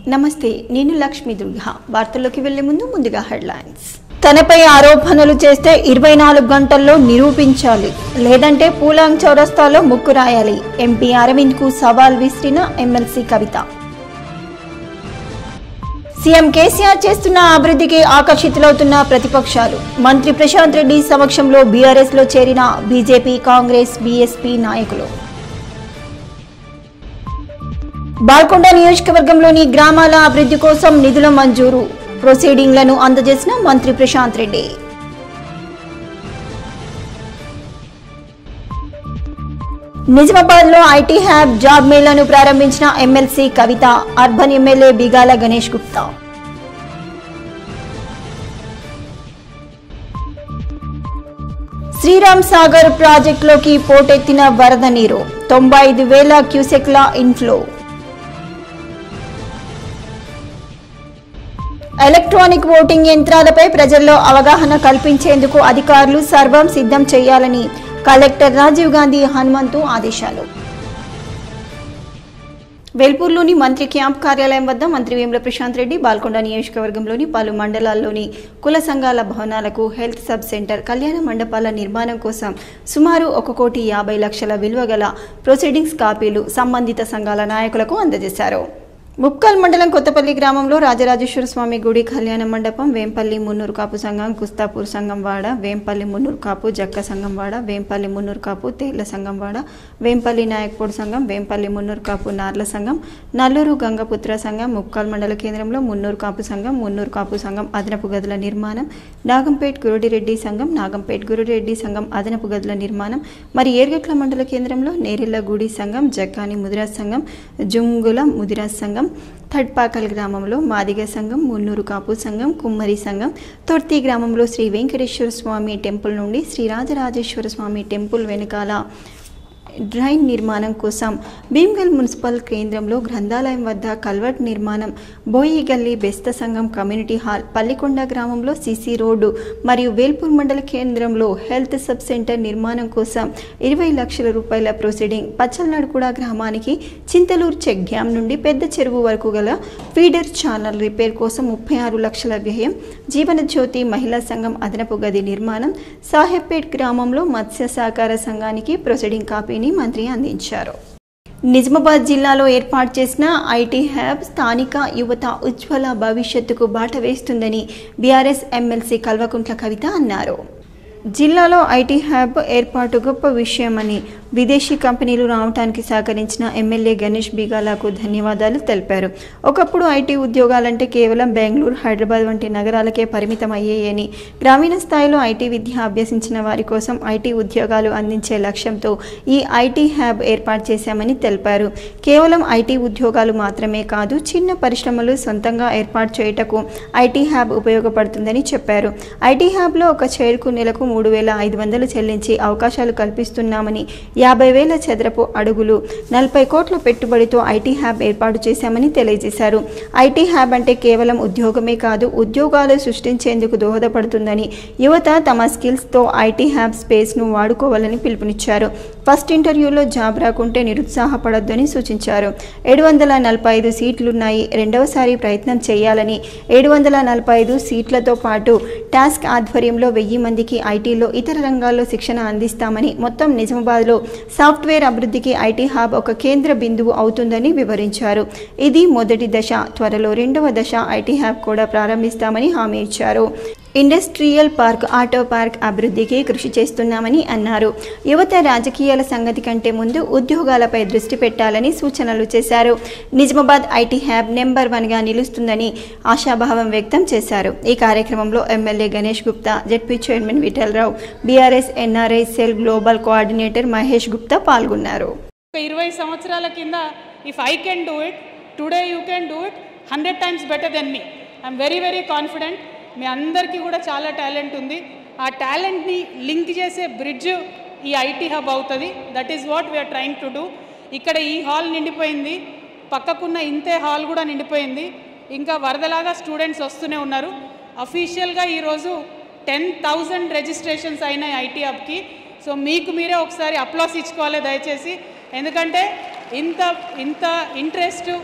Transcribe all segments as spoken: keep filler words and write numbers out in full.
నమస్తే, నేను లక్ష్మీ దుర్గా. వార్తల్లోకి వెళ్లే ముందు ముందుగా హెడ్లైన్స్. తనపై ఆరోపణలు చేస్తే ఇరవై నాలుగు గంటల్లో నిరూపించాలి, లేదంటే పూలాంగ్ చౌరస్తాలో ముక్కు రాయాలి. ఎంపీ అరవింద్ కు సవాల్ విసిరిన ఎమ్మెల్సీ కవిత. సీఎం కేసీఆర్ చేస్తున్న అభివృద్ధికి ఆకర్షితులవుతున్న ప్రతిపక్షాలు. మంత్రి ప్రశాంత్ రెడ్డి సమక్షంలో బీఆర్ఎస్ లో చేరిన బీజేపీ, కాంగ్రెస్, బీఎస్పీ నాయకులు. బాల్కొండ నియోజకవర్గంలోని గ్రామాల అభివృద్ధి కోసం నిధుల మంజూరు. ప్రొసీడింగ్లను అందజేసిన మంత్రి ప్రశాంత్ రెడ్డి. నిజామాబాద్ లో ఐటీ హ్యాబ్ జాబ్ మేళాను ప్రారంభించిన MLC Kavitha. Urban MLA Bigala Ganesh Gupta. Sriram Sagar ప్రాజెక్టులోకి పోటెత్తిన వరద నీరు. తొంభై ఐదు వేల క్యూసెక్ల ఇన్ఫ్లో. ఎలక్ట్రానిక్ ఓటింగ్ యంత్రాలపై ప్రజల్లో అవగాహన కల్పించేందుకు అధికారులు సర్వం సిద్ధం చేయాలని కలెక్టర్ రాజీవ్ గాంధీ హనుమంతు ఆదేశాలు. వేల్పూర్లోని మంత్రి క్యాంప్ కార్యాలయం వద్ద మంత్రి వేముల ప్రశాంత్ రెడ్డి బాల్కొండ నియోజకవర్గంలోని పలు మండలాల్లోని కుల సంఘాల భవనాలకు హెల్త్ సబ్ సెంటర్, కళ్యాణ మండపాల నిర్మాణం కోసం సుమారు ఒక కోటి యాభై లక్షల విలువ గల ప్రొసీడింగ్స్ కాపీలు సంబంధిత సంఘాల నాయకులకు అందజేశారు. ముప్కల్ మండలం కొత్తపల్లి గ్రామంలో రాజరాజేశ్వర స్వామి గుడి, కళ్యాణ మండపం, వేంపల్లి మున్నూరు కాపు సంఘం, కుస్తాపూర్ సంఘం వాడ, వేంపల్లి మున్నూరు కాపు జక్క సంఘం వాడ, వేంపల్లి మున్నూరు కాపు తేళ్ల సంఘం వాడ, వేంపల్లి నాయక్పూడి సంఘం, వేంపల్లి మున్నూరు కాపు నార్ల సంఘం, నల్లూరు గంగపుత్ర సంఘం, ముప్కల్ మండల కేంద్రంలో మున్నూరు కాపు సంఘం, మున్నూరు కాపు సంఘం అదనపు గదుల నిర్మాణం, నాగంపేట్ గురుడిరెడ్డి సంఘం, నాగంపేట్ గురుడిరెడ్డి సంఘం అదనపు గదుల నిర్మాణం, మరి ఏర్గట్ల మండల కేంద్రంలో నేరెళ్ల గుడి సంఘం, జక్కాని ముదిరాజ్ సంఘం, జుంగుల ముదిరాజ్ సంఘం, థడ్పాకల్ గ్రామంలో మాదిగ సంఘం, మున్నూరు కాపు సంఘం, కుమ్మరి సంఘం, తొర్తి గ్రామంలో శ్రీ వెంకటేశ్వర స్వామి టెంపుల్ నుండి శ్రీ రాజరాజేశ్వర స్వామి టెంపుల్ వెనుకాల డ్రైన్ నిర్మాణం కోసం, భీమ్గల్ మున్సిపల్ కేంద్రంలో గ్రంథాలయం వద్ద కల్వర్ట్ నిర్మాణం, బోయిగల్లి బెస్త సంఘం కమ్యూనిటీ హాల్, పల్లికొండ గ్రామంలో సీసీ రోడ్డు మరియు వేల్పూర్ మండల కేంద్రంలో హెల్త్ సబ్ సెంటర్ నిర్మాణం కోసం ఇరవై లక్షల రూపాయల ప్రొసీడింగ్, పచ్చల్నాడుగూడ గ్రామానికి చింతలూరు చెక్ డ్యాం నుండి పెద్ద చెరువు వరకు గల ఫీడర్ ఛానల్ రిపేర్ కోసం ముప్పై ఆరు లక్షల వ్యయం, జీవన జ్యోతి మహిళా సంఘం అదనపు గది నిర్మాణం, సాహెబ్పేట్ గ్రామంలో మత్స్య సహకార సంఘానికి ప్రొసీడింగ్ కాపీని మంత్రి అందించారు. నిజామాబాద్ జిల్లాలో ఏర్పాటు చేసిన ఐటీ హ్యాబ్ స్థానిక యువత ఉజ్వల భవిష్యత్తుకు బాట వేస్తుందని బీఆర్ఎస్ ఎమ్మెల్సీ కల్వకుంట్ల కవిత అన్నారు. జిల్లాలో ఐటీ హ్యాబ్ ఏర్పాటు గొప్ప విషయమని, విదేశీ కంపెనీలు రావడానికి సహకరించిన ఎమ్మెల్యే గణేష్ బిగాలకు ధన్యవాదాలు తెలిపారు. ఒకప్పుడు ఐటీ ఉద్యోగాలంటే కేవలం బెంగళూరు, హైదరాబాద్ వంటి నగరాలకే పరిమితం అయ్యాయని, గ్రామీణ స్థాయిలో ఐటీ విద్య అభ్యసించిన వారి కోసం ఐటీ ఉద్యోగాలు అందించే లక్ష్యంతో ఈ ఐటీ హ్యాబ్ ఏర్పాటు చేశామని తెలిపారు. కేవలం ఐటీ ఉద్యోగాలు మాత్రమే కాదు, చిన్న పరిశ్రమలు సొంతంగా ఏర్పాటు చేయుటకు ఐటీ హ్యాబ్ ఉపయోగపడుతుందని చెప్పారు. ఐటీ హ్యాబ్లో ఒక చైర్కు నెలకు మూడు వేల ఐదు వందలు చెల్లించి అవకాశాలు కల్పిస్తున్నామని, యాభై వేల చదరపు అడుగులు, నలభై కోట్ల పెట్టుబడితో ఐటీ హ్యాబ్ ఏర్పాటు చేశామని తెలియజేశారు. ఐటీ హ్యాబ్ అంటే కేవలం ఉద్యోగమే కాదు, ఉద్యోగాలు సృష్టించేందుకు దోహదపడుతుందని, యువత తమ స్కిల్స్తో ఐటీ హ్యాబ్ స్పేస్ను వాడుకోవాలని పిలుపునిచ్చారు. ఫస్ట్ ఇంటర్వ్యూలో జాబ్ రాకుంటే నిరుత్సాహపడొద్దని సూచించారు. ఏడు వందల నలభై ఐదు సీట్లున్నాయి, రెండవసారి ప్రయత్నం చేయాలని, ఏడు వందల నలభై ఐదు సీట్లతో పాటు టాస్క్ ఆధ్వర్యంలో వెయ్యి మందికి ఐటీలో ఇతర రంగాల్లో శిక్షణ అందిస్తామని, మొత్తం నిజామాబాద్లో సాఫ్ట్వేర్ అభివృద్ధికి ఐటీ హబ్ ఒక కేంద్ర బిందువు అవుతుందని వివరించారు. ఇది మొదటి దశ, త్వరలో రెండవ దశ ఐటీ హబ్ కూడా ప్రారంభిస్తామని హామీ ఇచ్చారు. ఇండస్ట్రియల్ పార్క్, ఆటో పార్క్ అభివృద్ధికి కృషి చేస్తున్నామని అన్నారు. యువత రాజకీయాల సంగతి కంటే ముందు ఉద్యోగాలపై దృష్టి పెట్టాలని సూచనలు చేశారు. నిజామాబాద్ ఐటీ హ్యాబ్ నెంబర్ వన్గా నిలుస్తుందని ఆశాభావం వ్యక్తం చేశారు. ఈ కార్యక్రమంలో MLA Ganesh Gupta, ZP chairman Vithalrao, BRS NRI cell global coordinator Mahesh Gupta పాల్గొన్నారు. ఇరవై సంవత్సరాల కింద if I can do it today you can do it hundred times better than me. I'm very very confident. మీ అందరికీ కూడా చాలా టాలెంట్ ఉంది. ఆ టాలెంట్ని లింక్ చేసే బ్రిడ్జ్ ఈ ఐటీ హబ్ అవుతుంది. That is what we are trying to do. ఇక్కడ ఈ హాల్ నిండిపోయింది, పక్కకున్న ఇంతే హాల్ కూడా నిండిపోయింది. ఇంకా వరదలాగా స్టూడెంట్స్ వస్తూనే ఉన్నారు. అఫీషియల్గా ఈరోజు టెన్ థౌజండ్ రిజిస్ట్రేషన్స్ అయినాయి ఐటీ హబ్కి. సో మీకు మీరే ఒకసారి అప్లాస్ ఇచ్చుకోవాలి దయచేసి. ఎందుకంటే ఇంత ఇంత ఇంట్రెస్ట్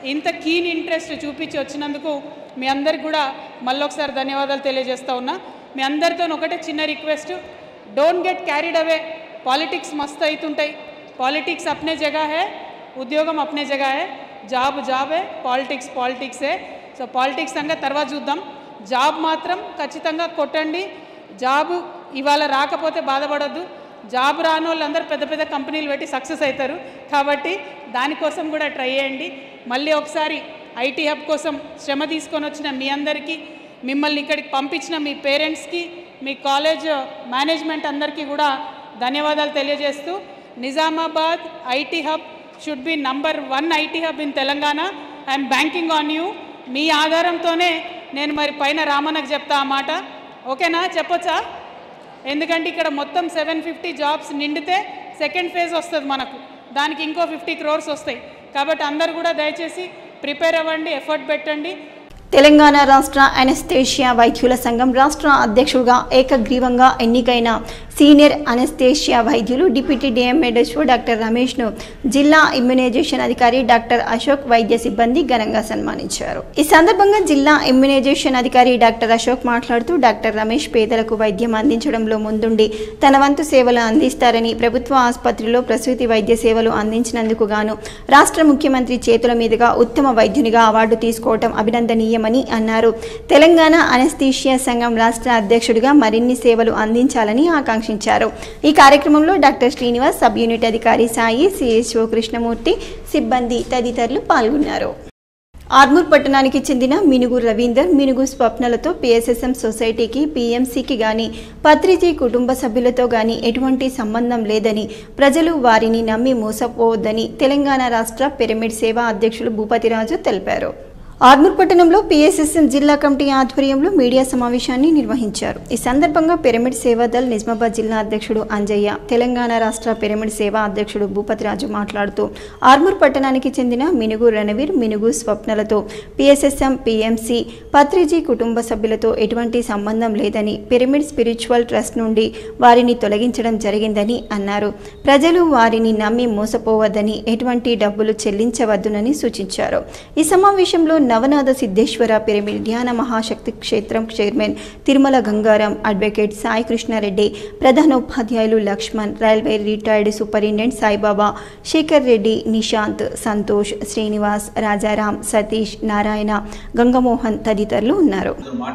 ఇంత కీన్ ఇంట్రెస్ట్ చూపించి వచ్చినందుకు మీ అందరికి కూడా మళ్ళొకసారి ధన్యవాదాలు తెలియజేస్తా ఉన్నా. మీ అందరితో ఒకటే చిన్న request, don't get carried away. Politics మస్తు అవుతుంటాయి. పాలిటిక్స్ అప్నే జగह है, ఉద్యోగం అప్నే జగह है, జాబ్ జాబే, పాలిటిక్స్ పాలిటిక్సే. సో పాలిటిక్స్ సంగతి తర్వాత చూద్దాం. జాబ్ మాత్రం ఖచ్చితంగా కొట్టండి. జాబ్ ఇవాళ రాకపోతే బాధపడొద్దు. జాబ్ రాని వాళ్ళందరూ పెద్ద పెద్ద కంపెనీలు పెట్టి సక్సెస్ అవుతారు. కాబట్టి దానికోసం కూడా ట్రై చేయండి. మళ్ళీ ఒకసారి ఐటీ హబ్ కోసం శ్రమ తీసుకొని వచ్చిన మీ అందరికీ, మిమ్మల్ని ఇక్కడికి పంపించిన మీ పేరెంట్స్కి, మీ కాలేజ్ మేనేజ్మెంట్ అందరికీ కూడా ధన్యవాదాలు తెలియజేస్తూ, Nizamabad IT hub should be number one IT hub in Telangana. I'm banking on you. మీ ఆధారంతోనే నేను మరి పైన రామన్నకు చెప్తా ఆ మాట. ఓకేనా? చెప్పొచ్చా? ఎందుకంటే ఇక్కడ మొత్తం సెవెన్ ఫిఫ్టీ జాబ్స్ నిండితే సెకండ్ ఫేజ్ వస్తుంది మనకు, దానికి ఇంకో ఫిఫ్టీ క్రోర్స్ వస్తాయి. కాబట్టి అందరు కూడా దయచేసి ప్రిపేర్ అవ్వండి, ఎఫర్ట్ పెట్టండి. తెలంగాణ రాష్ట్ర అనెస్థేషియా వైద్యుల సంఘం రాష్ట్ర అధ్యక్షుడిగా ఏకగ్రీవంగా ఎన్నికైన సీనియర్ అనెస్థేషియా వైద్యులు డిప్యూటీ డిఎంఎడ్ఎస్ఓ డాక్టర్ రమేష్ను జిల్లా ఇమ్యునైజేషన్ అధికారి డాక్టర్ అశోక్ వైద్య సిబ్బంది ఘనంగా సన్మానించారు. ఈ సందర్భంగా జిల్లా ఇమ్యునైజేషన్ అధికారి డాక్టర్ అశోక్ మాట్లాడుతూ, డాక్టర్ రమేష్ పేదలకు వైద్యం అందించడంలో ముందుండి తన వంతు సేవలు అందిస్తారని, ప్రభుత్వ ఆసుపత్రిలో ప్రసూతి వైద్య సేవలు అందించినందుకు గాను రాష్ట్ర ముఖ్యమంత్రి చేతుల మీదుగా ఉత్తమ వైద్యునిగా అవార్డు తీసుకోవడం అభినందనీయం అని అన్నారు. తెలంగాణ అనెస్థీషియా సంఘం రాష్ట్ర అధ్యక్షుడిగా మరిన్ని సేవలు అందించాలని ఆకాంక్షించారు. ఈ కార్యక్రమంలో డాక్టర్ శ్రీనివాస్, సబ్ యూనిట్ అధికారి సాయి, సిఎస్ఓ కృష్ణమూర్తి, సిబ్బంది తదితరులు పాల్గొన్నారు. ఆర్మూర్ పట్టణానికి చెందిన మినుగు రవీందర్, మినుగు స్వప్నలతో పిఎస్ఎస్ఎం సొసైటీకి, పిఎంసికి గాని, పత్రిజీ కుటుంబ సభ్యులతో గాని ఎటువంటి సంబంధం లేదని, ప్రజలు వారిని నమ్మి మోసపోవద్దని తెలంగాణ రాష్ట్ర పిరమిడ్ సేవా అధ్యక్షులు భూపతిరాజు తెలిపారు. ఆర్మూర్ పట్టణంలో పిఎస్ఎస్ఎం జిల్లా కమిటీ ఆధ్వర్యంలో మీడియా సమావేశాన్ని నిర్వహించారు. ఈ సందర్భంగా పిరమిడ్ సేవాదల్ నిజామాబాద్ జిల్లా అధ్యక్షుడు అంజయ్య, తెలంగాణ రాష్ట్ర పిరమిడ్ సేవా అధ్యక్షుడు భూపతిరాజు మాట్లాడుతూ, ఆర్మూర్ పట్టణానికి చెందిన మినుగు రణవీర్, మినుగు స్వప్నలతో పిఎస్ఎస్ఎం, పిఎంసి, పత్రిజీ కుటుంబ సభ్యులతో ఎటువంటి సంబంధం లేదని, పిరమిడ్ స్పిరిచువల్ ట్రస్ట్ నుండి వారిని తొలగించడం జరిగిందని అన్నారు. ప్రజలు వారిని నమ్మి మోసపోవద్దని, ఎటువంటి డబ్బులు చెల్లించవద్దునని సూచించారు. ఈ సమావేశంలో నవనాథ సిద్ధేశ్వర పిరమిడ్ ధ్యాన మహాశక్తి క్షేత్రం చైర్మన్ తిరుమల గంగారాం, అడ్వకేట్ సాయి కృష్ణారెడ్డి, ప్రధానోపాధ్యాయులు Laxman, railway retired superintendent Saibaba, Shekar Reddy, Nishanth, Santosh, Srinivas, Rajaram, Satish, Narayana, Gangamohan తదితరులు ఉన్నారు.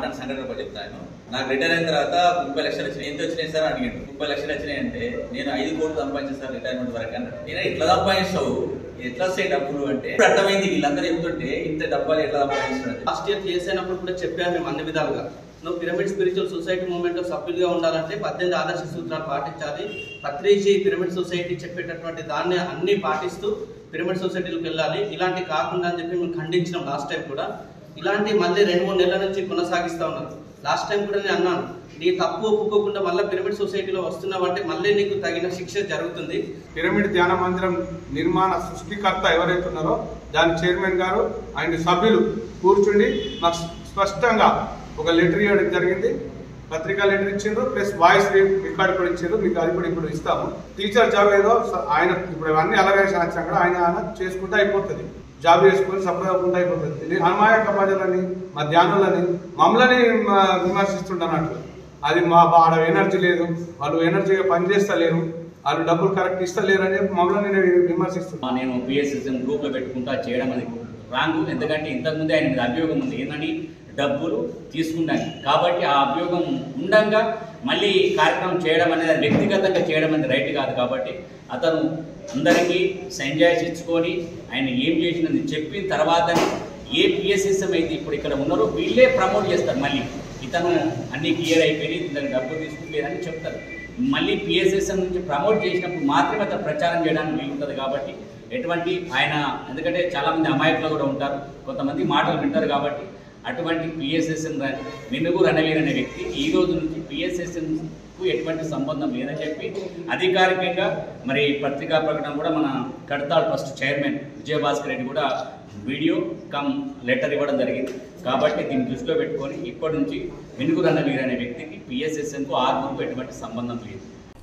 నాకు రిటైర్ అయిన తర్వాత ముప్పై లక్షలు వచ్చినాయి. ఎంత వచ్చినాయి సార్ అడిగాడు. ముప్పై లక్షలు వచ్చినాయి అంటే నేను ఐదు కోట్లు సంపాదించాను సార్ రిటైర్మెంట్ వరకు అన్నాడు. నేను ఎట్లా సంపాదిస్తావు, ఎట్లా వస్తాయి డబ్బులు అంటే అర్థమైంది. వీళ్ళందరూ చెప్తుంటే ఇంత డబ్బాలు ఎట్లా సంపాదిస్తున్నాడు. లాస్ట్ ఇయర్ చేసినప్పుడు కూడా చెప్పాను మేము అన్ని విధాలుగా. నువ్వు పిరమిడ్ స్పిరిచువల్ సొసైటీ మూవ్మెంట్ లో సభ్యులుగా ఉండాలంటే పద్దెనిమిది ఆదర్శ సూత్రాలు పాటించాలి. పత్రిజీ పిరమిడ్ సొసైటీ చెప్పేటటువంటి దాన్ని అన్ని పాటిస్తూ పిరమిడ్ సొసైటీలకు వెళ్ళాలి. ఇలాంటి కాకుండా అని చెప్పి మేము ఖండించినాం లాస్ట్ టైం కూడా. ఇలాంటి మళ్ళీ రెండు మూడు నెలల నుంచి కొనసాగిస్తూ ఉన్నారు. లాస్ట్ టైం కూడా నేను అన్నాను, నీ తప్పు ఒప్పుకోకుండా మళ్ళీ పిరమిడ్ సొసైటీలో వస్తున్నావంటే మళ్ళీ నీకు తగిన శిక్ష జరుగుతుంది. పిరమిడ్ ధ్యాన మందిరం నిర్మాణ సృష్టికర్త ఎవరైతే ఉన్నారో దాని చైర్మన్ గారు ఆయన సభ్యులు కూర్చుండి నాకు స్పష్టంగా ఒక లెటర్ ఇవ్వడం జరిగింది. పత్రికా లెటర్ ఇచ్చిండ్రు, ప్లస్ వాయిస్ రికార్డ్ కూడా ఇచ్చిండ్రు. మీకు అది కూడా ఇప్పుడు ఇస్తాము. టీచర్ జాబ్ ఏదో ఆయన ఇప్పుడు ఇవన్నీ అలాగే వచ్చాక ఆయన ఆయన చేసుకుంటే అయిపోతుంది. జాబ్ చేసుకొని సంప్రదాయకుండా అయిపోతుంది. అమాయక ప్రజలని, మా ధ్యానులని, మమ్మల్ని విమర్శిస్తుండన్నట్టు. అది మా ఆడ ఎనర్జీ లేదు, వాళ్ళు ఎనర్జీగా పనిచేస్తలేరు, వాళ్ళు డబ్బులు కరెక్ట్ ఇస్తలేరు అని చెప్పి మమ్మల్ని నేను విమర్శిస్తున్నాను. నేను పిఎస్ఎస్ఎం గ్రూప్లో పెట్టుకుంటా చేయడం అనేది రాంగ్. ఎందుకంటే ఇంతకుముందే ఆయన మీద అభియోగం ఉంది ఏంటని డబ్బులు తీసుకున్నాను. కాబట్టి ఆ అభియోగం ఉండగా మళ్ళీ కార్యక్రమం చేయడం అనేది వ్యక్తిగతంగా చేయడం అనేది రైట్ కాదు. కాబట్టి అతను అందరికీ సంజాయిషి ఇచ్చుకొని ఆయన ఏం చేసినది చెప్పిన తర్వాత ఏ పిఎస్ఎస్ఎం అయితే ఇప్పుడు ఇక్కడ ఉన్నారో వీళ్ళే ప్రమోట్ చేస్తారు. మళ్ళీ ఇతను అన్ని క్లియర్ అయిపోయి ఇతను డబ్బులు తీసుకుంటలేదని చెప్తారు. మళ్ళీ పిఎస్ఎస్ఎం నుంచి ప్రమోట్ చేసినప్పుడు మాత్రమే అతను ప్రచారం చేయడానికి వీలు ఉంటుంది. కాబట్టి ఎటువంటి ఆయన ఎందుకంటే చాలామంది అమాయకులు కూడా ఉంటారు, కొంతమంది మాటలు వింటారు. కాబట్టి అటువంటి పిఎస్ఎస్ఎం మినుగు రణవీర్ అనే వ్యక్తి ఈ రోజు నుంచి పిఎస్ఎస్ఎంకు ఎటువంటి సంబంధం లేదని చెప్పి అధికారికంగా మరి పత్రికా ప్రకటన కూడా మన కడతాళ్ ట్రస్ట్ చైర్మన్ విజయభాస్కర్ రెడ్డి కూడా వీడియో కమ్ లెటర్ ఇవ్వడం జరిగింది. కాబట్టి దీన్ని దృష్టిలో పెట్టుకొని ఇప్పటి నుంచి మినుగు రణవీర్ అనే వ్యక్తికి పిఎస్ఎస్ఎంకు ఆర్మూర్కు ఎటువంటి సంబంధం లేదు.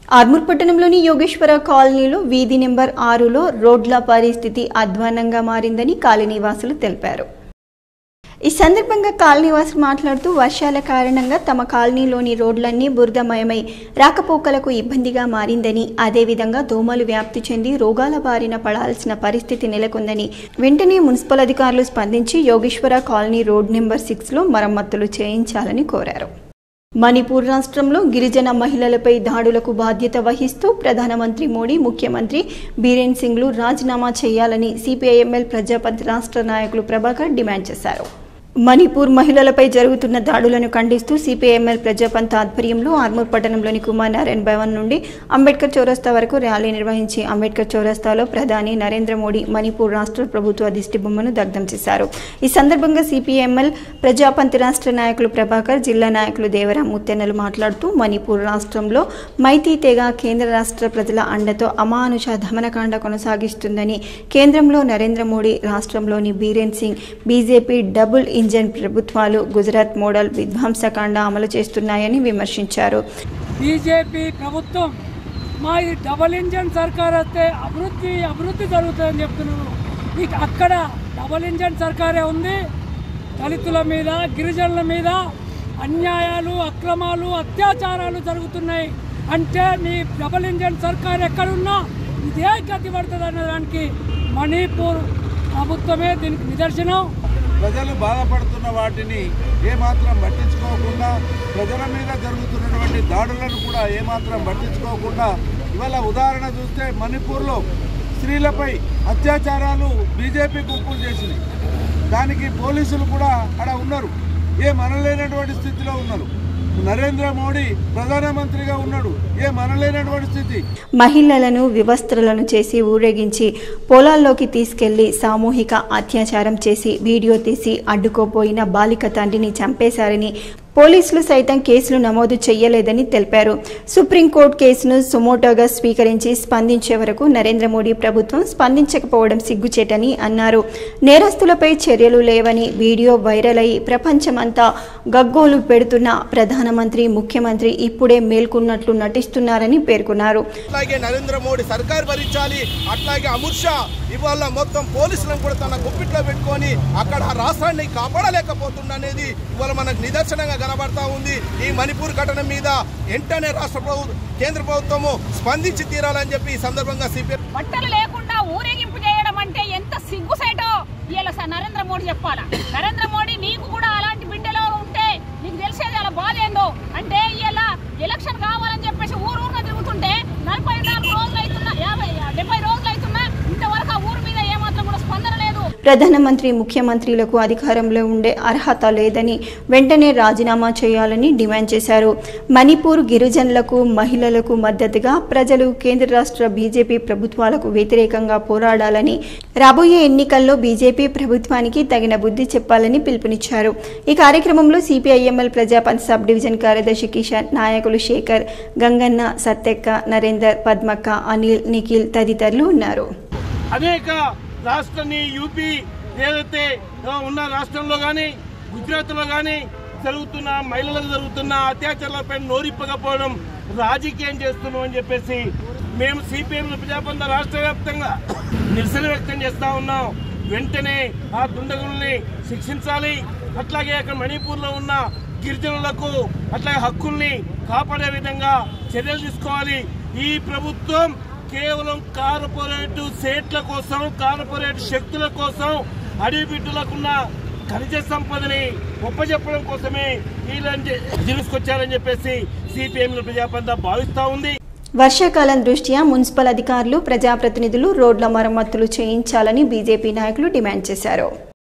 ఆర్మూర్ పట్టణంలోని యోగేశ్వర కాలనీలో వీధి నెంబర్ ఆరులో రోడ్ల పరిస్థితి అధ్వానంగా మారిందని కాలనీవాసులు తెలిపారు. ఈ సందర్భంగా కాలనీవాసులు మాట్లాడుతూ వర్షాల కారణంగా తమ కాలనీలోని రోడ్లన్నీ బురదమయమై రాకపోకలకు ఇబ్బందిగా మారిందని, అదేవిధంగా దోమలు వ్యాప్తి చెంది రోగాల బారిన పడాల్సిన పరిస్థితి నెలకొందని, వెంటనే మున్సిపల్ అధికారులు స్పందించి యోగేశ్వర కాలనీ రోడ్ నెంబర్ సిక్స్లో మరమ్మతులు చేయించాలని కోరారు. మణిపూర్ రాష్ట్రంలో గిరిజన మహిళలపై దాడులకు బాధ్యత వహిస్తూ ప్రధానమంత్రి మోడీ, ముఖ్యమంత్రి బీరేన్ సింగ్లు రాజీనామా చేయాలని సిపిఐఎంఎల్ ప్రజాపంత్ రాష్ట్ర నాయకులు ప్రభాకర్ డిమాండ్ చేశారు. మణిపూర్ మహిళలపై జరుగుతున్న దాడులను ఖండిస్తూ సిపిఐఎంఎల్ ప్రజాపంత్ ఆధ్వర్యంలో ఆర్మూర్ పట్టణంలోని కుమార్ నారాయణ్ భవన్ నుండి అంబేద్కర్ చౌరస్తా వరకు ర్యాలీ నిర్వహించి అంబేద్కర్ చౌరస్తాలో ప్రధాని నరేంద్ర మోడీ మణిపూర్ రాష్ట్ర ప్రభుత్వ దిష్టిబొమ్మను దగ్ధం చేశారు. ఈ సందర్భంగా సిపిఐఎంఎల్ ప్రజాపంత్ రాష్ట్ర నాయకులు ప్రభాకర్, జిల్లా నాయకులు దేవరాం ముత్తెన్నలు మాట్లాడుతూ మణిపూర్ రాష్ట్రంలో మైతీ తెగ కేంద్ర రాష్ట్ర ప్రజల అండతో అమానుష దమనకాండ కొనసాగిస్తుందని, కేంద్రంలో నరేంద్ర మోడీ, రాష్ట్రంలోని Biren Singh BJP double engine ప్రభుత్వాలు గుజరాత్ మోడల్ విధ్వంసకాండ అమలు చేస్తున్నాయని విమర్శించారు. బీజేపీ ప్రభుత్వం మా ఇది డబుల్ ఇంజన్ సర్కార్ వస్తే అభివృద్ధి అభివృద్ధి జరుగుతుందని చెప్తున్నారు. ఇక అక్కడ డబుల్ ఇంజన్ సర్కారే ఉంది. దళితుల మీద, గిరిజనుల మీద అన్యాయాలు, అక్రమాలు, అత్యాచారాలు జరుగుతున్నాయి. అంటే మీ డబుల్ ఇంజన్ సర్కార్ ఎక్కడున్నా ఇదే గతి పడుతుంది అన్నదానికి మణిపూర్ ప్రభుత్వమే దీనికి నిదర్శనం. ప్రజలు బాధపడుతున్న వాటిని ఏమాత్రం పట్టించుకోకుండా, ప్రజల మీద జరుగుతున్నటువంటి దాడులను కూడా ఏమాత్రం పట్టించుకోకుండా, ఇవాళ ఉదాహరణ చూస్తే మణిపూర్లో స్త్రీలపై అత్యాచారాలు బీజేపీ గుంపులు చేసినాయి. దానికి పోలీసులు కూడా అక్కడ ఉన్నారు, ఏ మనలేనటువంటి స్థితిలో ఉన్నారు. నరేంద్ర మోడీ ప్రధానమంత్రిగా ఉన్నాడు, ఏ మనలేనటువంటి స్థితి. మహిళలను వివస్త్రలను చేసి ఊరేగించి పొలాల్లోకి తీసుకెళ్లి సామూహిక అత్యాచారం చేసి వీడియో తీసి అడ్డుకోపోయిన బాలిక తండ్రిని చంపేశారని, పోలీసులు సైతం కేసులు నమోదు చేయలేదని తెలిపారు. సుప్రీంకోర్టు కేసును సుమోటోగా స్వీకరించి స్పందించే వరకు నరేంద్ర మోడీ ప్రభుత్వం స్పందించకపోవడం సిగ్గుచేటని అన్నారు. నేరస్తులపై చర్యలు లేవని వీడియో వైరల్ అయి ప్రపంచమంతా గగ్గోలు పెడుతున్న ప్రధానమంత్రి, ముఖ్యమంత్రి ఇప్పుడే మేల్కొన్నట్లు నటిస్తున్నారని పేర్కొన్నారు. అట్లాగే నరేంద్ర మోడీ సర్కార్ భరించాలి. అట్లాగే అమిత్ షా ఇవాళ మొత్తం పోలీసులను కూడా తన గుప్పిట్లో పెట్టుకొని అక్కడ రాష్ట్రాన్ని కాపాడలేకపోతుందనేది ఇవాళ మనకు నిదర్శనంగా కనబడతా ఉంది. ఈ మణిపూర్ ఘటన మీద వెంటనే రాష్ట్ర ప్రభుత్వం, కేంద్ర ప్రభుత్వము స్పందించి తీరాలని చెప్పి ఈ సందర్భంగా సిపిఐ బట్టలు లేకుండా ఊరేగింపు చేయడం అంటే ఎంత సిగ్గుసేటో ఇలా నరేంద్ర మోడీ చెప్పాలా. నరేంద్ర మోడీ నీకు కూడా అలాంటి బిడ్డలో ఉంటే నీకు తెలిసేది అలా బాధ ఏందో. అంటే ఇలా ఎలక్షన్ కావాలని చెప్పేసి ఊరు ఊరుగా తిరుగుతుంటే నలభై నాలుగు రోజులు అవుతున్నా, యాభై డెబ్బై రోజులు అవుతున్నా ఇంతవరకు ఆ ఊరు మీద ఏమాత్రం కూడా స్పందన లేదు. ప్రధానమంత్రి, ముఖ్యమంత్రులకు అధికారంలో ఉండే అర్హత లేదని వెంటనే రాజీనామా చేయాలని డిమాండ్ చేశారు. మణిపూర్ గిరిజనులకు, మహిళలకు మద్దతుగా ప్రజలు కేంద్ర రాష్ట్ర బీజేపీ ప్రభుత్వాలకు వ్యతిరేకంగా పోరాడాలని, రాబోయే ఎన్నికల్లో బీజేపీ ప్రభుత్వానికి తగిన బుద్ధి చెప్పాలని పిలుపునిచ్చారు. ఈ కార్యక్రమంలో సిపిఐఎంఎల్ ప్రజాపంత్ సబ్ డివిజన్ కార్యదర్శి కిషన్, నాయకులు శేఖర్, గంగన్న, సత్తెక్క, నరేందర్, పద్మక్క, అనిల్, నిఖిల్ తదితరులు ఉన్నారు. అనేక రాష్ట్రాన్ని యూపీ ఏదైతే ఉన్న రాష్ట్రంలో కానీ, గుజరాత్లో కానీ జరుగుతున్న మహిళలకు జరుగుతున్న అత్యాచారాలపై నోరిప్పకపోవడం రాజకీయం చేస్తున్నాం అని చెప్పేసి మేము సిపిఎం ప్రజాపంత రాష్ట్ర వ్యాప్తంగా నిరసన వ్యక్తం చేస్తూ ఉన్నాం. వెంటనే ఆ దుండగుల్ని శిక్షించాలి. అట్లాగే అక్కడ మణిపూర్లో ఉన్న గిరిజనులకు అట్లాగే హక్కుల్ని కాపాడే విధంగా చర్యలు తీసుకోవాలి. ఈ ప్రభుత్వం కేవలం కార్పొరేట్ సేట్ల కోసం, కార్పొరేట్ శక్తుల కోసం అడవి బిడ్డలకున్న ఖనిజ సంపదని ఒప్పజెప్పడం కోసమే ఇలాంటి తీసుకొచ్చారని చెప్పేసి సిపిఎం ప్రజాపంత భావిస్తూ ఉంది. వర్షాకాలం దృష్ట్యా మున్సిపల్ అధికారులు, ప్రజాప్రతినిధులు రోడ్ల మరమ్మతులు చేయించాలని బీజేపీ నాయకులు డిమాండ్ చేశారు.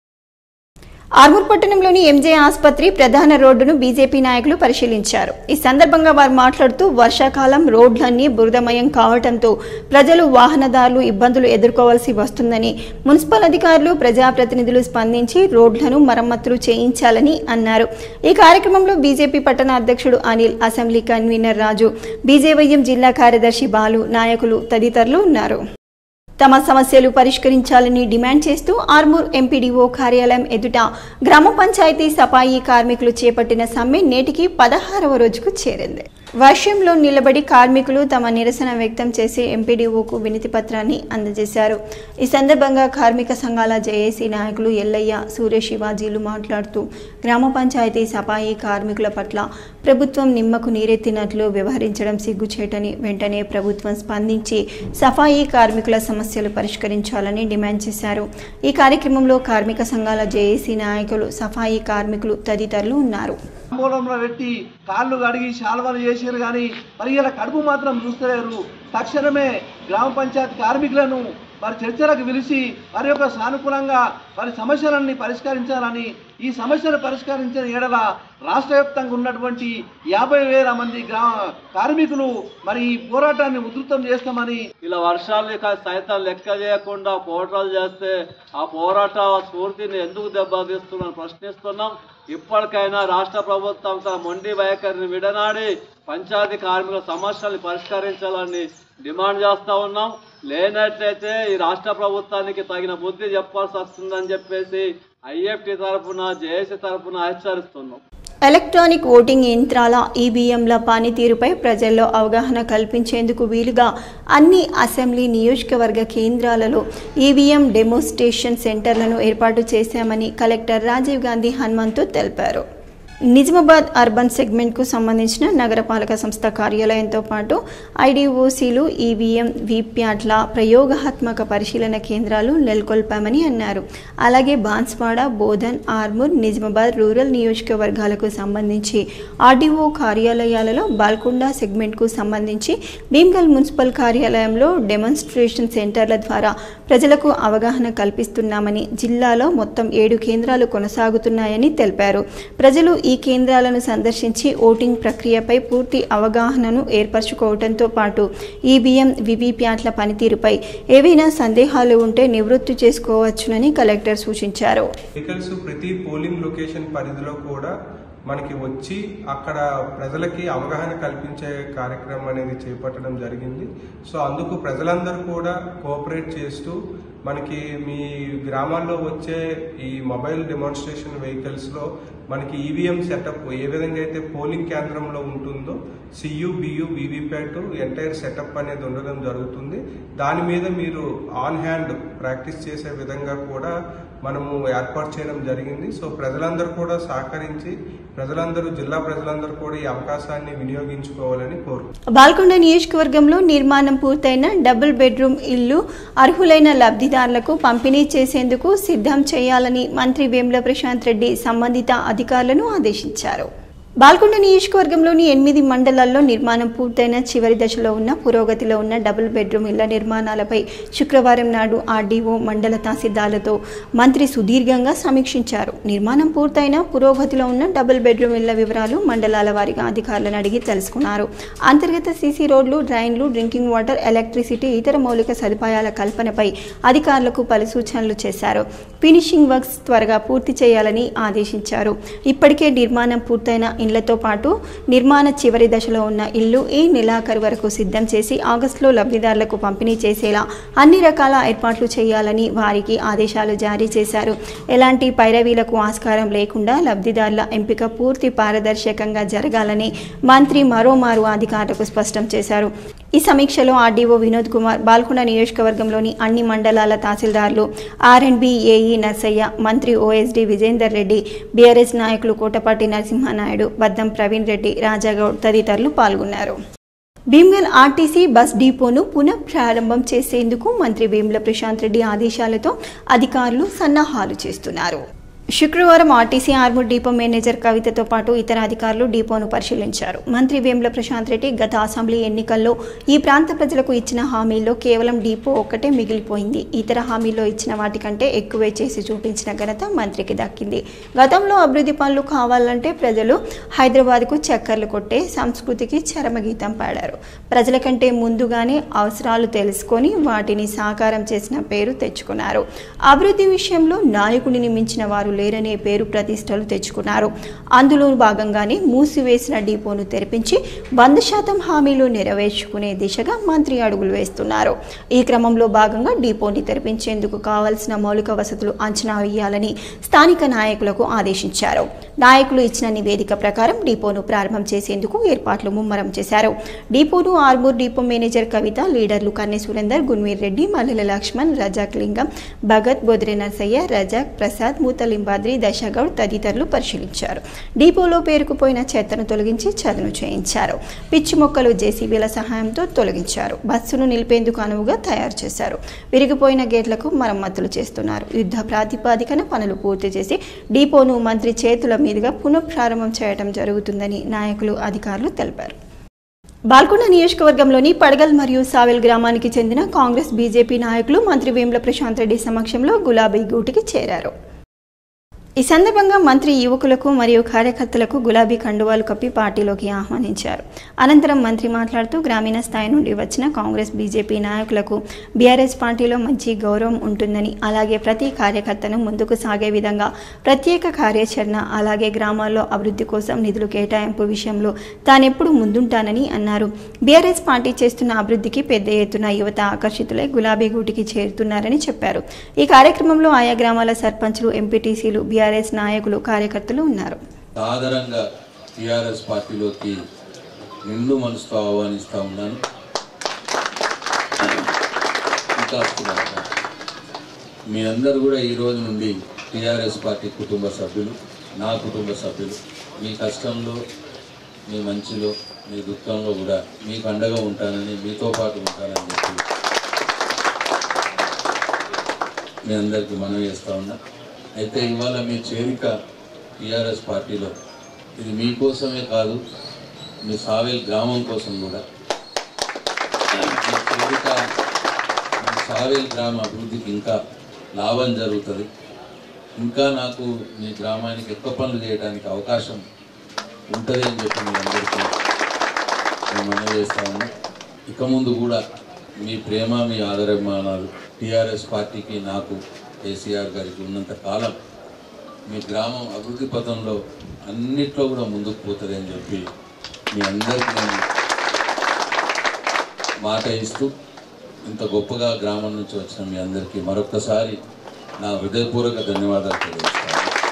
ఆర్మూర్ పట్టణంలోని ఎంజే ఆసుపత్రి ప్రధాన రోడ్డును బీజేపీ నాయకులు పరిశీలించారు. ఈ సందర్భంగా వారు మాట్లాడుతూ వర్షాకాలం రోడ్లన్నీ బురదమయం కావడంతో ప్రజలు, వాహనదారులు ఇబ్బందులు ఎదుర్కోవాల్సి వస్తుందని, మున్సిపల్ అధికారులు, ప్రజాప్రతినిధులు స్పందించి రోడ్లను మరమ్మతులు చేయించాలని అన్నారు. ఈ కార్యక్రమంలో బీజేపీ పట్టణ అధ్యక్షుడు Anil, assembly convener Raju, BJYM జిల్లా కార్యదర్శి బాలు, నాయకులు తదితరులు ఉన్నారు. తమ సమస్యలు పరిష్కరించాలని డిమాండ్ చేస్తూ ఆర్మూర్ ఎంపీడీఓ కార్యాలయం ఎదుట గ్రామ పంచాయతీ సఫాయి కార్మికులు చేపట్టిన సమ్మె నేటికి పదహారవ రోజుకు చేరింది. వర్షంలో నిలబడి కార్మికులు తమ నిరసన వ్యక్తం చేసి ఎంపీడీఓకు వినతి పత్రాన్ని అందజేశారు. ఈ సందర్భంగా కార్మిక సంఘాల జేఏసీ నాయకులు ఎల్లయ్య, సూర్య శివాజీలు మాట్లాడుతూ గ్రామ పంచాయతీ సఫాయి కార్మికుల పట్ల ప్రభుత్వం నిమ్మకు నీరెత్తినట్లు వ్యవహరించడం సిగ్గుచేటని, వెంటనే ప్రభుత్వం స్పందించి సఫాయి కార్మికుల సమస్యలు పరిష్కరించాలని డిమాండ్ చేశారు. ఈ కార్యక్రమంలో కార్మిక సంఘాల జేఏసీ నాయకులు, సఫాయి కార్మికులు తదితరులు ఉన్నారు. మూలంలో పెట్టి కాళ్ళు కడిగి శాల్వాలు చేశారు కానీ మరి ఇలా కడుపు మాత్రం చూస్తలేరు. తక్షణమే గ్రామ పంచాయతీ కార్మికులను మరి చర్చలకు పిలిచి వారి యొక్క సానుకూలంగా వారి సమస్యలన్నీ పరిష్కరించాలని, ఈ సమస్యలు పరిష్కరించిన ఏడల రాష్ట్ర వ్యాప్తంగా ఉన్నటువంటి యాభై వేల మంది గ్రామ కార్మికులు మరి ఈ పోరాటాన్ని ఉధృతం చేస్తామని. ఇలా వర్షాలు సైతం లెక్క చేయకుండా పోరాటాలు చేస్తే ఆ పోరాట స్ఫూర్తిని ఎందుకు దెబ్బతీస్తున్నామని ప్రశ్నిస్తున్నాం. ఇప్పటికైనా రాష్ట్ర ప్రభుత్వం తన మొండి వైఖరిని విడనాడి పంచాయతీ కార్మికుల సమస్యలు పరిష్కరించాలని డిమాండ్ చేస్తూ ఉన్నాం. లేనట్లయితే ఈ రాష్ట్ర ప్రభుత్వానికి తగిన బుద్ధి చెప్పాల్సి వస్తుందని చెప్పేసి ఐఎఫ్టీ తరఫున, జేఏసీ తరఫున హెచ్చరిస్తున్నాం. ఎలక్ట్రానిక్ ఓటింగ్ యంత్రాల ఈవీఎంల పనితీరుపై ప్రజల్లో అవగాహన కల్పించేందుకు వీలుగా అన్ని అసెంబ్లీ నియోజకవర్గ కేంద్రాలలో ఈవీఎం డెమోన్స్ట్రేషన్ సెంటర్లను ఏర్పాటు చేశామని కలెక్టర్ రాజీవ్ గాంధీ హనుమంతు తెలిపారు. నిజామాబాద్ అర్బన్ సెగ్మెంట్కు సంబంధించిన నగరపాలక సంస్థ కార్యాలయంతో పాటు ఐడీఓసీలు ఈవీఎం వీప్యాట్ల ప్రయోగాత్మక పరిశీలన కేంద్రాలు నెలకొల్పామని అన్నారు. అలాగే బాన్స్వాడ, బోధన్, ఆర్మూర్, నిజామాబాద్ రూరల్ నియోజకవర్గాలకు సంబంధించి ఆర్డీఓ కార్యాలయాలలో బాల్కొండ సెగ్మెంట్కు సంబంధించి భీమ్గల్ మున్సిపల్ కార్యాలయంలో డెమాన్స్ట్రేషన్ సెంటర్ల ద్వారా ప్రజలకు అవగాహన కల్పిస్తున్నామని, జిల్లాలో మొత్తం ఏడు కేంద్రాలు కొనసాగుతున్నాయని తెలిపారు. ప్రజలు ఈ కేంద్రాలను సందర్శించి ఓటింగ్ ప్రక్రియపై పూర్తి అవగాహనను ఏర్పరచుకోవడంతో పాటు ఈవీఎం, వీవీప్యాట్ల పనితీరుపై ఏవైనా సందేహాలు ఉంటే నివృత్తి చేసుకోవచ్చునని కలెక్టర్ సూచించారు. వెహికల్స్ ప్రతి పోలింగ్ లొకేషన్ పరిధిలో కూడా మనకి వచ్చి అక్కడ ప్రజలకి అవగాహన కల్పించే కార్యక్రమం అనేది చేపట్టడం జరిగింది. సో అందుకు ప్రజలందరూ కూడా కోఆపరేట్ చేస్తూ మనకి మీ గ్రామాల్లో వచ్చే ఈ మొబైల్ డెమాన్స్ట్రేషన్ వెహికల్స్లో మనకి ఈవీఎం సెటప్ ఏ విధంగా అయితే పోలింగ్ కేంద్రంలో ఉంటుందో CU, BU, VVPAT entire setup అనేది ఉండడం జరుగుతుంది. దాని మీద మీరు ఆన్ హ్యాండ్ ప్రాక్టీస్ చేసే విధంగా కూడా మనము ఏర్పాటు చేయడం జరిగింది. సో ప్రజలందరూ కూడా సహకరించి ప్రజలందరూ జిల్లా ప్రజలందరూ కూడా ఈ అవకాశాన్ని వినియోగించుకోవాలని కోరుకుంటున్నాను. బాల్కొండ నియోజకవర్గంలో నిర్మాణం పూర్తయిన డబుల్ బెడ్రూమ్ ఇల్లు అర్హులైన లబ్ధిదారులకు పంపిణీ చేసేందుకు సిద్ధం చేయాలని మంత్రి వేముల ప్రశాంత్ రెడ్డి సంబంధిత అధికారులను ఆదేశించారు. బాల్కొండ నియోజకవర్గంలోని ఎనిమిది మండలాల్లో నిర్మాణం పూర్తయిన చివరి దశలో ఉన్న పురోగతిలో ఉన్న డబుల్ బెడ్రూమ్ ఇళ్ల నిర్మాణాలపై శుక్రవారం నాడు ఆర్డీఓ, మండల తహసీల్దార్లతో మంత్రి సుదీర్ఘంగా సమీక్షించారు. నిర్మాణం పూర్తయిన పురోగతిలో ఉన్న డబుల్ బెడ్రూమ్ ఇళ్ల వివరాలు మండలాల వారీగా అధికారులను అడిగి తెలుసుకున్నారు. అంతర్గత సీసీ రోడ్లు, డ్రైన్లు, డ్రింకింగ్ వాటర్, ఎలక్ట్రిసిటీ, ఇతర మౌలిక సదుపాయాల కల్పనపై అధికారులకు పలు సూచనలు చేశారు. ఫినిషింగ్ వర్క్స్ త్వరగా పూర్తి చేయాలని ఆదేశించారు. ఇప్పటికే నిర్మాణం పూర్తయిన ఇళ్లతో పాటు నిర్మాణ చివరి దశలో ఉన్న ఇల్లు ఈ నెలాఖరు వరకు సిద్ధం చేసి ఆగస్టులో లబ్ధిదారులకు పంపిణీ చేసేలా అన్ని రకాల ఏర్పాట్లు చేయాలని వారికి ఆదేశాలు జారీ చేశారు. ఎలాంటి పైరవీలకు ఆస్కారం లేకుండా లబ్ధిదారుల ఎంపిక పూర్తి పారదర్శకంగా జరగాలని మంత్రి మరోమారు అధికారులకు స్పష్టం చేశారు. ఈ సమీక్షలో ఆర్డీఓ వినోద్ కుమార్, బాల్కొండ నియోజకవర్గంలోని అన్ని మండలాల తహసీల్దార్లు, R and B AE Narsaiah, మంత్రి ఓఎస్డీ విజేందర్ రెడ్డి, బీఆర్ఎస్ నాయకులు కోటపాటి నరసింహనాయుడు, బద్దం ప్రవీణ్ రెడ్డి, రాజాగౌడ్ తదితరులు పాల్గొన్నారు. భీమ్గల్ ఆర్టీసీ బస్ డిపోను పునః ప్రారంభం చేసేందుకు మంత్రి వేముల ప్రశాంత్ రెడ్డి ఆదేశాలతో అధికారులు సన్నాహాలు చేస్తున్నారు. శుక్రవారం ఆర్టీసీ ఆర్మూర్ డిపో మేనేజర్ కవితతో పాటు ఇతర అధికారులు డిపోను పరిశీలించారు. మంత్రి వేముల ప్రశాంత్ రెడ్డి గత అసెంబ్లీ ఎన్నికల్లో ఈ ప్రాంత ప్రజలకు ఇచ్చిన హామీల్లో కేవలం డిపో ఒక్కటే మిగిలిపోయింది. ఇతర హామీల్లో ఇచ్చిన వాటికంటే ఎక్కువే చేసి చూపించిన ఘనత మంత్రికి దక్కింది. గతంలో అభివృద్ధి పనులు కావాలంటే ప్రజలు హైదరాబాద్కు చక్కర్లు కొట్టే సంస్కృతికి చరమగీతం పాడారు. ప్రజల కంటే ముందుగానే అవసరాలు తెలుసుకొని వాటిని సాకారం చేసిన పేరు తెచ్చుకున్నారు. అభివృద్ధి విషయంలో నాయకుడిని మించిన వారు లేరనే పేరు ప్రతిష్టలు తెచ్చుకున్నారు. అందులో భాగంగానే మూసివేసిన డిపోను తెరిపించి వంద శాతం హామీలు నెరవేర్చుకునే దిశగా మంత్రి అడుగులు వేస్తున్నారు. ఈ క్రమంలో భాగంగా డిపోని తెరిపించేందుకు కావాల్సిన మౌలిక వసతులు అంచనా వేయాలని స్థానిక నాయకులకు ఆదేశించారు. నాయకులు ఇచ్చిన నివేదిక ప్రకారం డిపోను ప్రారంభం చేసేందుకు ఏర్పాట్లు ముమ్మరం చేశారు. డిపోను ఆర్మూర్ డిపో మేనేజర్ కవిత, లీడర్లు కన్నె సురేందర్, గున్వీర్ రెడ్డి, మల్లెల లక్ష్మణ్, రజాక్ లింగం, భగత్, బొద్రే నర్సయ్య, రజాక్, ప్రసాద్, మూతలింబాద్రి, దశగౌడ్ తదితరులు పరిశీలించారు. డిపోలో పేరుకుపోయిన చెత్తను తొలగించి చదును చేయించారు. పిచ్చి మొక్కలు జేసీబీల సహాయంతో తొలగించారు. బస్సును నిలిపేందుకు అనువుగా తయారు చేశారు. విరిగిపోయిన గేట్లకు మరమ్మతులు చేస్తున్నారు. యుద్ధ ప్రాతిపాదికన పనులు పూర్తి చేసి డిపోను మంత్రి చేతుల మీదుగా పునఃప్రారంభం చేయడం జరుగుతుందని నాయకులు, అధికారులు తెలిపారు. బాల్కొండ నియోజకవర్గంలోని పడగల్ మరియు సావెల్ గ్రామానికి చెందిన కాంగ్రెస్, బీజేపీ నాయకులు మంత్రి వేముల ప్రశాంత్ రెడ్డి సమక్షంలో గులాబీ గూటికి చేరారు. ఈ సందర్భంగా మంత్రి యువకులకు మరియు కార్యకర్తలకు గులాబీ కండువాలు కప్పి పార్టీలోకి ఆహ్వానించారు. అనంతరం మంత్రి మాట్లాడుతూ గ్రామీణ స్థాయి నుండి వచ్చిన కాంగ్రెస్, బీజేపీ నాయకులకు బీఆర్ఎస్ పార్టీలో మంచి గౌరవం ఉంటుందని, అలాగే ప్రతి కార్యకర్తను ముందుకు సాగే విధంగా ప్రత్యేక కార్యాచరణ, అలాగే గ్రామాల్లో అభివృద్ధి కోసం నిధులు కేటాయింపు విషయంలో తానెప్పుడు ముందుంటానని అన్నారు. బీఆర్ఎస్ పార్టీ చేస్తున్న అభివృద్ధికి పెద్ద ఎత్తున యువత ఆకర్షితులై గులాబీ గూటికి చేరుతున్నారని చెప్పారు. ఈ కార్యక్రమంలో ఆయా గ్రామాల సర్పంచ్లు, ఎంపీటీసీలు, బీఆర్ఎస్ నాయకులు, కార్యకర్తలు ఉన్నారు. సాధారణంగా టీఆర్ఎస్ పార్టీలోకి నిండు మనసుతో ఆహ్వానిస్తూ ఉన్నాను. ఇంకా మీ అందరూ కూడా ఈ రోజు నుండి టీఆర్ఎస్ పార్టీ కుటుంబ సభ్యులు, నా కుటుంబ సభ్యులు. మీ కష్టంలో, మీ మంచిలో, మీ దుఃఖంలో కూడా మీకు అండగా ఉంటానని, మీతో పాటు ఉంటానని చెప్పి మీ అందరికీ మనవి చేస్తూ ఉన్నా. అయితే ఇవాళ మీ చేరిక టీఆర్ఎస్ పార్టీలో ఇది మీకోసమే కాదు, మీ సావేల్ గ్రామం కోసం కూడా. మీ చేరిక మీ సావేల్ గ్రామ అభివృద్ధికి ఇంకా లాభం జరుగుతుంది. ఇంకా నాకు మీ గ్రామానికి ఎక్కువ పనులు చేయడానికి అవకాశం ఉంటుంది అని చెప్పి మీ అందరికీ నేను మనవి చేస్తా ఉన్నా. ఇక ముందు కూడా మీ ప్రేమ, మీ ఆదరాభిమానాలు టీఆర్ఎస్ పార్టీకి, నాకు, కేసీఆర్ గారికి ఉన్నంత కాలం మీ గ్రామం అభివృద్ధి పథంలో అన్నిట్లో కూడా ముందుకు పోతుంది అని చెప్పి మీ అందరికీ నేను మాట ఇస్తూ, ఇంత గొప్పగా గ్రామం నుంచి వచ్చిన మీ అందరికీ మరొక్కసారి నా హృదయపూర్వక ధన్యవాదాలు తెలియజేస్తాను.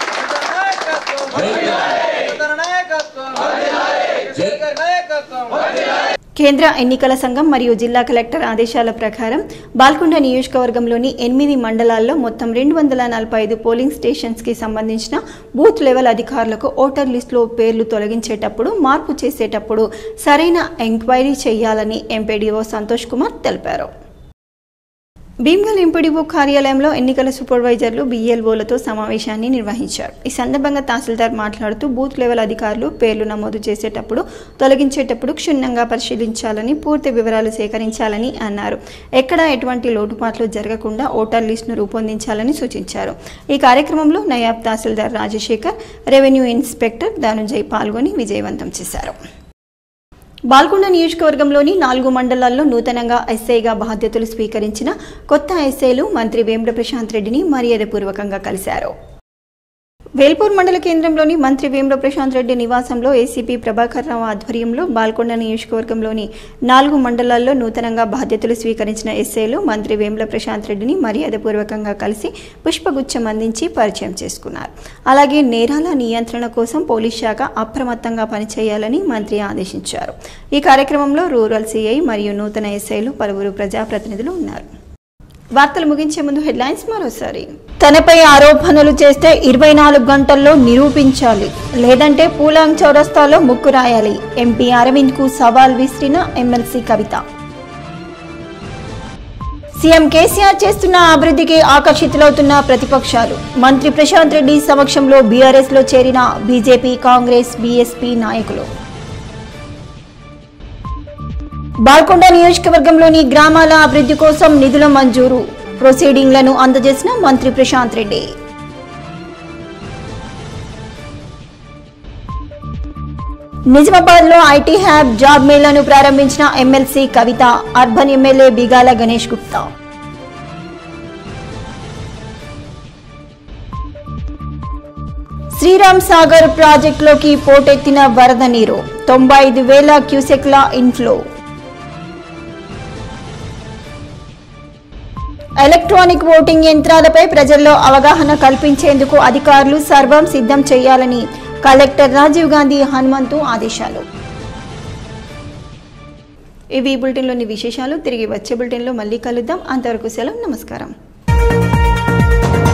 కేంద్ర ఎన్నికల సంఘం మరియు జిల్లా కలెక్టర్ ఆదేశాల ప్రకారం బాల్కొండ నియోజకవర్గంలోని ఎనిమిది మండలాల్లో మొత్తం రెండు వందల నలభై ఐదు పోలింగ్ స్టేషన్స్కి సంబంధించిన బూత్ లెవెల్ అధికారులకు ఓటర్ లిస్టులో పేర్లు తొలగించేటప్పుడు, మార్పు చేసేటప్పుడు సరైన ఎంక్వైరీ చేయాలని ఎంపీడీఓ సంతోష్ కుమార్ తెలిపారు. భీమ్గల్ ఎంపీడీఓ కార్యాలయంలో ఎన్నికల సూపర్వైజర్లు, బీఎల్ఓలతో సమావేశాన్ని నిర్వహించారు. ఈ సందర్భంగా తహసీల్దార్ మాట్లాడుతూ బూత్ లెవెల్ అధికారులు పేర్లు నమోదు చేసేటప్పుడు, తొలగించేటప్పుడు క్షుణ్ణంగా పరిశీలించాలని, పూర్తి వివరాలు సేకరించాలని అన్నారు. ఎక్కడా ఎటువంటి లోటుపాట్లు జరగకుండా ఓటర్ లిస్టును రూపొందించాలని సూచించారు. ఈ కార్యక్రమంలో నయాబ్ తహసీల్దార్ రాజశేఖర్, రెవెన్యూ ఇన్స్పెక్టర్ ధనుంజయ్ పాల్గొని విజయవంతం చేశారు. బాల్కొండ నియోజకవర్గంలోని నాలుగు మండలాల్లో నూతనంగా ఎస్ఐగా బాధ్యతలు స్వీకరించిన కొత్త ఎస్ఐలు మంత్రి వేముల ప్రశాంత్ రెడ్డిని మర్యాదపూర్వకంగా కలిశారు. వేల్పూర్ మండల కేంద్రంలోని మంత్రి వేముల ప్రశాంత్ రెడ్డి నివాసంలో ఏసీపీ ప్రభాకర్ రావు ఆధ్వర్యంలో బాల్కొండ నియోజకవర్గంలోని నాలుగు మండలాల్లో నూతనంగా బాధ్యతలు స్వీకరించిన ఎస్ఐలు మంత్రి వేముల ప్రశాంత్ రెడ్డిని మర్యాదపూర్వకంగా కలిసి పుష్పగుచ్చం అందించి పరిచయం చేసుకున్నారు. అలాగే నేరాల నియంత్రణ కోసం పోలీస్ శాఖ అప్రమత్తంగా పనిచేయాలని మంత్రి ఆదేశించారు. ఈ కార్యక్రమంలో రూరల్ సీఐ మరియు నూతన ఎస్ఐలు, పలువురు ప్రజాప్రతినిధులు ఉన్నారు. వార్తలు ముగించే ముందు హెడ్లైన్స్ మరోసారి. తనపై ఆరోపణలు చేస్తే ఇరవై నాలుగు గంటల్లో నిరూపించాలి, లేదంటే పూలాంగ్ చౌరస్తాలో ముక్కు రాయాలి. ఎంపీ అరవింద్ కు సవాల్ విసిరిన ఎమ్మెల్సీ కవిత. సీఎం కేసీఆర్ చేస్తున్న అభివృద్ధికి ఆకర్షితులవుతున్న ప్రతిపక్షాలు. మంత్రి ప్రశాంత్ రెడ్డి సమక్షంలో బీఆర్ఎస్ లో చేరిన బీజేపీ, కాంగ్రెస్, బీఎస్పీ నాయకులు. బాల్కొండ నియోజకవర్గంలోని గ్రామాల అభివృద్ధి కోసం నిధుల మంజూరు, ప్రొసీడింగ్లను అందజేసిన మంత్రి ప్రశాంత్ రెడ్డి. నిజామాబాద్ లో ఐటీ హ్యాబ్ జాబ్ మేళాను ప్రారంభించిన MLC Kavitha, urban MLA Bigala Ganesh Gupta. Sriram Sagar ప్రాజెక్టులోకి పోటెత్తిన వరద నీరు, తొంభై ఐదు వేల క్యూసెక్ల ఇన్ఫ్లో. ఎలక్ట్రానిక్ ఓటింగ్ యంత్రాలపై ప్రజల్లో అవగాహన కల్పించేందుకు అధికారులు సర్వం సిద్ధం చేయాలని కలెక్టర్ రాజీవ్ గాంధీ హనుమంతు ఆదేశాలు. ఇవి ఈ బులెటిన్లోని విశేషాలు. తిరిగి వచ్చే బులెటిన్లో మళ్ళీ కలుద్దాం. అంతవరకు సెలవు. నమస్కారం.